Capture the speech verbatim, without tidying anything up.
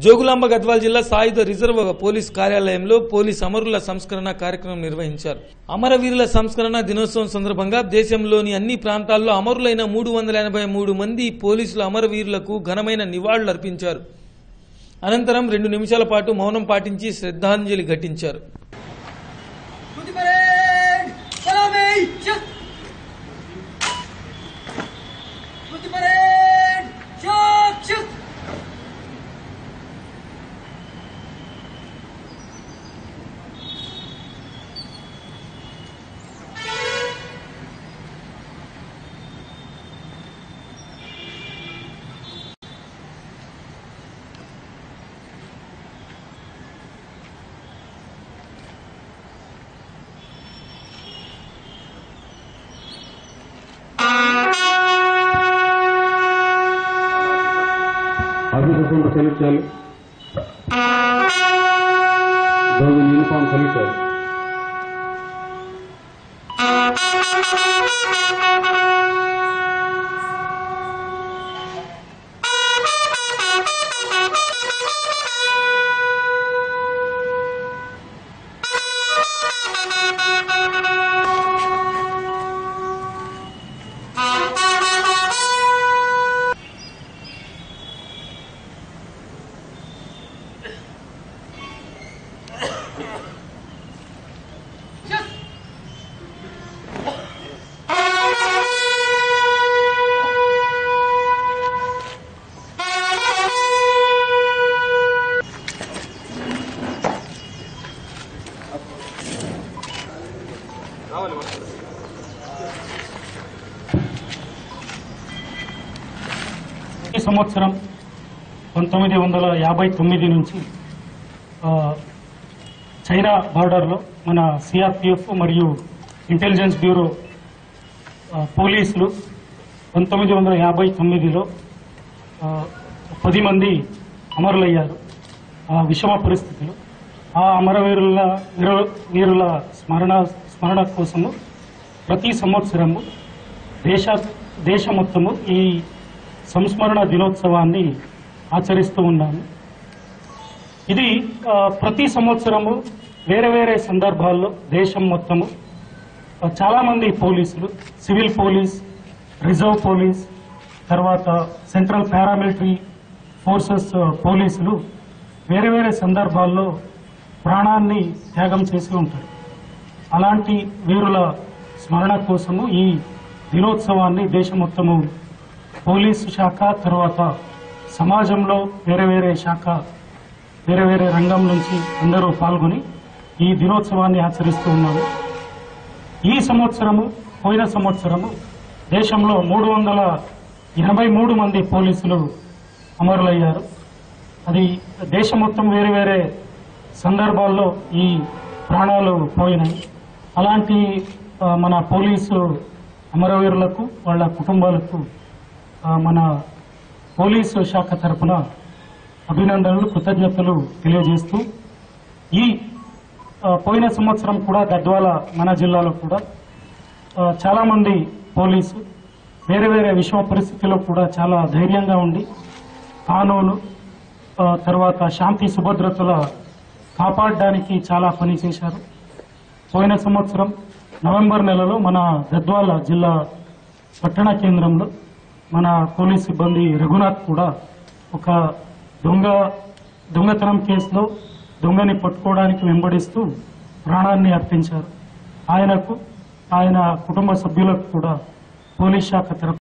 జోగులాంబ గద్వాల్ జిల్లా సాయుధ reserve police కార్యాలయంలో పోలీస్ అమరుల సంస్కరణ కార్యక్రమం నిర్వహించారు. అమరవీరుల సంస్కరణ దినోత్సవం సందర్భంగా దేశంలోని అన్ని ప్రాంతాల్లో అమరులైన మూడు వందల ఎనభై మూడు మంది పోలీసుల అమరవీరులకు ఘనమైన నివాళులు అర్పించారు. అనంతరం రెండు నిమిషాల పాటు మౌనం పాటించి శ్రద్ధాంజలి ఘటించారు. ఆఫీసర్స్ సెలెక్ట్ చేయాలి. గవర్నమెంట్ యూనిఫామ్ సెలెక్ట్ చేయాలి. ఈ సంవత్సరం పంతొమ్మిది వందల యాభై తొమ్మిది నుంచి చైనా బార్డర్లో మన సిఆర్పిఎఫ్ మరియు ఇంటెలిజెన్స్ బ్యూరో పోలీసులు పంతొమ్మిది వందల యాభై తొమ్మిదిలో పది మంది అమరులయ్యారు. ఆ విషమ పరిస్థితులు ఆ అమరవీరుల వీరుల స్మరణ స్మరణ కోసము ప్రతి సంవత్సరము దేశ దేశ మొత్తము ఈ సంస్మరణ దినోత్సవాన్ని ఆచరిస్తూ ఉన్నాము. ఇది ప్రతి సంవత్సరము వేరే వేరే సందర్భాల్లో దేశం మొత్తము చాలా మంది పోలీసులు, సివిల్ పోలీస్, రిజర్వ్ పోలీస్, తర్వాత సెంట్రల్ పారామిలిటరీ ఫోర్సెస్ పోలీసులు వేరే వేరే సందర్భాల్లో ప్రాణాన్ని త్యాగం చేసి ఉంటారు. అలాంటి వీరుల స్మరణ కోసము ఈ దినోత్సవాన్ని దేశం మొత్తము పోలీసు శాఖ తర్వాత సమాజంలో వేరే వేరే శాఖ వేరే వేరే రంగం నుంచి అందరూ పాల్గొని ఈ దినోత్సవాన్ని ఆచరిస్తూ ఉన్నాము. ఈ సంవత్సరము పోయిన సంవత్సరము దేశంలో మూడు వందల ఎనభై మూడు మంది పోలీసులు అమరులయ్యారు. అది దేశం మొత్తం వేరే వేరే సందర్భాల్లో ఈ ప్రాణాలు పోయినాయి. అలాంటి మన పోలీసు అమరవీరులకు వాళ్ళ కుటుంబాలకు మన పోలీసు శాఖ తరఫున అభినందనలు, కృతజ్ఞతలు తెలియజేస్తూ ఈ పోయిన సంవత్సరం కూడా గద్వాల మన జిల్లాలో కూడా చాలా మంది పోలీసు వేరే వేరే విషమ పరిస్థితుల్లో కూడా చాలా ధైర్యంగా ఉండి కానూను తర్వాత శాంతి సుభద్రతల కాపాడడానికి చాలా పని చేశారు. పోయిన సంవత్సరం నవంబర్ నెలలో మన గద్వాల జిల్లా పట్టణ కేంద్రంలో మన పోలీస్ సిబ్బంది రఘునాథ్ కూడా ఒక దొంగ దొంగతనం కేసులో దొంగని పట్టుకోవడానికి వెంబడిస్తూ ప్రాణాన్ని అర్పించారు. ఆయనకు ఆయన కుటుంబ సభ్యులకు కూడా పోలీస్ శాఖ తరఫున